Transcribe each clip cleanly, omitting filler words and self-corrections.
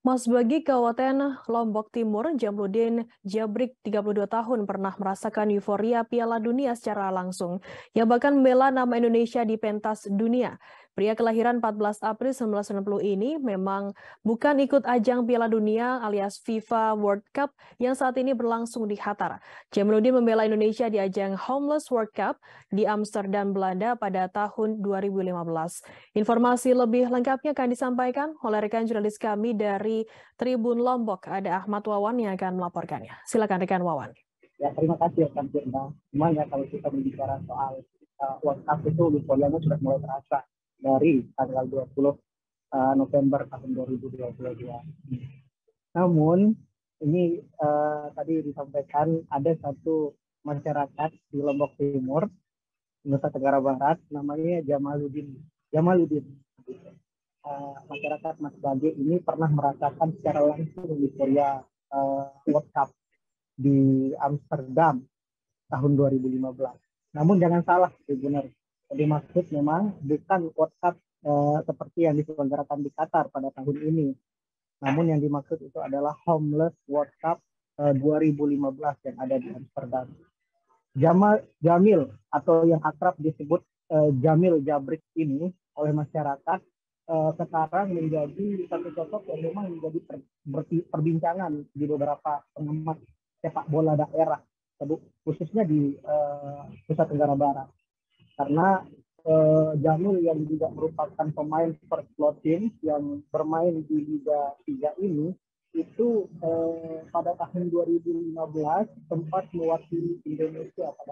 Mas Bagi Kabupaten Lombok Timur, Jamrudin Jabrik, 32 tahun, pernah merasakan euforia Piala Dunia secara langsung, yang bahkan membela nama Indonesia di pentas dunia. Pria kelahiran 14 April 1990 ini memang bukan ikut ajang Piala Dunia alias FIFA World Cup yang saat ini berlangsung di Qatar. Jamrudin membela Indonesia di ajang Homeless World Cup di Amsterdam, Belanda pada tahun 2015. Informasi lebih lengkapnya akan disampaikan oleh rekan jurnalis kami dari Tribun Lombok, ada Ahmad Wawan yang akan melaporkannya. Silakan rekan Wawan. Ya, terima kasih rekan Firda. Cuman ya kalau kita berbicara soal World Cup itu euforianya sudah mulai terasa dari tanggal 20 November tahun 2022. Namun ini tadi disampaikan ada satu masyarakat di Lombok Timur, Nusa Tenggara Barat, namanya Jamaluddin. Masyarakat Mas Bagi ini pernah merasakan secara langsung euforia World Cup di Amsterdam tahun 2015. Namun jangan salah, benar. Jadi maksud memang bukan World Cup seperti yang diselenggarakan di Qatar pada tahun ini. Namun yang dimaksud itu adalah Homeless World Cup 2015 yang ada di Amsterdam. Jamil atau yang akrab disebut Jamil Jabrik ini oleh masyarakat sekarang menjadi satu sosok yang memang menjadi perbincangan di beberapa pengamat sepak bola daerah, khususnya di Nusa Tenggara Barat. Karena Jamil yang juga merupakan pemain first floor team yang bermain di Liga 3 ini, itu pada tahun 2015 sempat mewakili Indonesia pada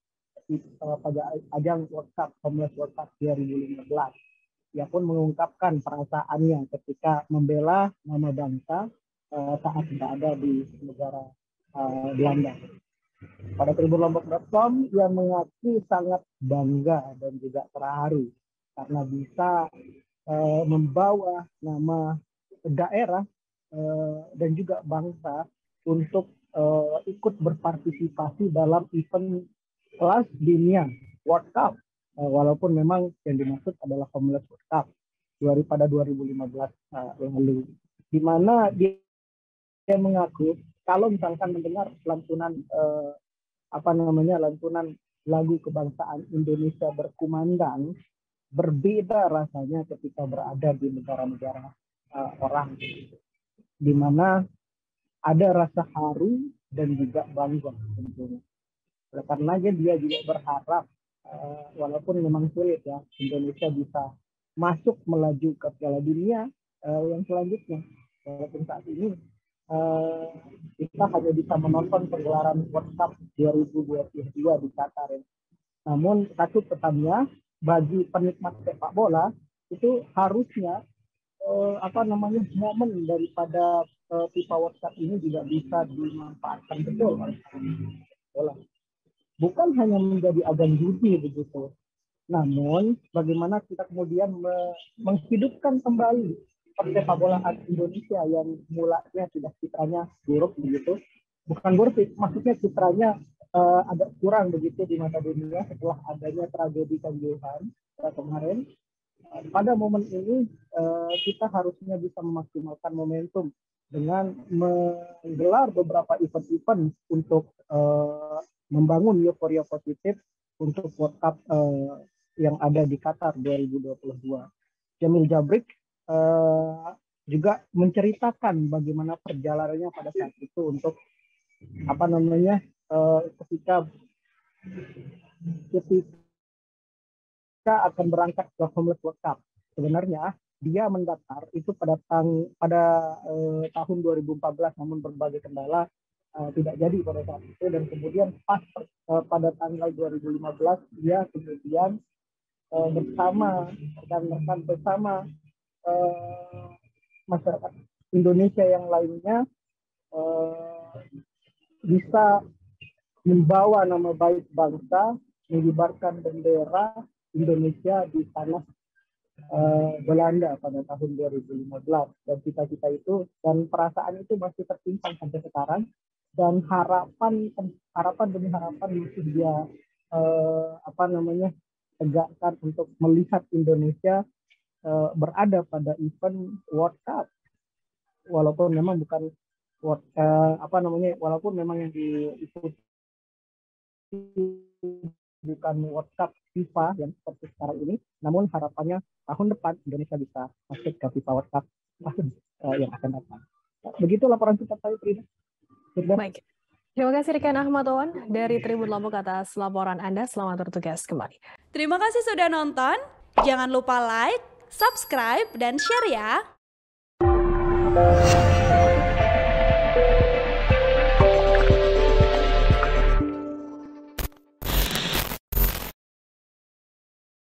ajang World Cup, Homeless World Cup 2015. Ia pun mengungkapkan perasaannya ketika membela nama bangsa saat berada di negara Belanda. Pada tribunlombok.com, ia mengaku sangat bangga dan juga terharu karena bisa membawa nama daerah dan juga bangsa untuk ikut berpartisipasi dalam event kelas dunia World Cup, walaupun memang yang dimaksud adalah Homeless World Cup pada 2015 lalu, di mana dia mengaku kalau misalkan mendengar lantunan lantunan lagu kebangsaan Indonesia berkumandang, berbeda rasanya ketika berada di negara-negara orang, di mana ada rasa haru dan juga bangga tentunya. Oleh karenanya dia juga berharap walaupun memang sulit ya, Indonesia bisa masuk melaju ke Piala Dunia yang selanjutnya. Walaupun saat ini kita hanya bisa menonton pergelaran World Cup 2022 di Qatar. Namun satu pesannya bagi penikmat sepak bola itu harusnya momen daripada FIFA World Cup ini juga bisa dimanfaatkan betul oleh bola. Bukan hanya menjadi ajang judi begitu. Namun bagaimana kita kemudian menghidupkan kembali persepak bolaan Indonesia yang mulanya sudah citranya buruk begitu. Bukan buruk, maksudnya citranya agak kurang begitu di mata dunia setelah adanya tragedi Kanjuruhan kemarin. Pada momen ini kita harusnya bisa memaksimalkan momentum dengan menggelar beberapa event-event untuk membangun euforia positif untuk World Cup yang ada di Qatar 2022. Jamil Jabrik juga menceritakan bagaimana perjalanannya pada saat itu untuk ketika akan berangkat ke Homeless World Cup. Sebenarnya dia mendaftar itu pada tahun 2014, namun berbagai kendala tidak jadi pada saat itu, dan kemudian pas pada tanggal 2015 dia kemudian bersama rekan-rekan masyarakat Indonesia yang lainnya bisa membawa nama baik bangsa, mengibarkan bendera Indonesia di tanah Belanda pada tahun 2015. Dan cita-cita itu dan perasaan itu masih tersimpan sampai sekarang, dan harapan demi harapan masih dia tegakkan untuk melihat Indonesia berada pada event World Cup. walaupun memang bukan walaupun memang yang diikuti bukan World Cup FIFA yang seperti sekarang ini, namun harapannya tahun depan Indonesia bisa masuk ke FIFA World Cup tahun yang akan datang. Begitu laporan cepat saya, Frida. Baik. Terima kasih rekan Ahmad Owan dari Tribun Lombok atas laporan Anda. Selamat bertugas kembali. Terima kasih sudah nonton. Jangan lupa like, subscribe, dan share ya.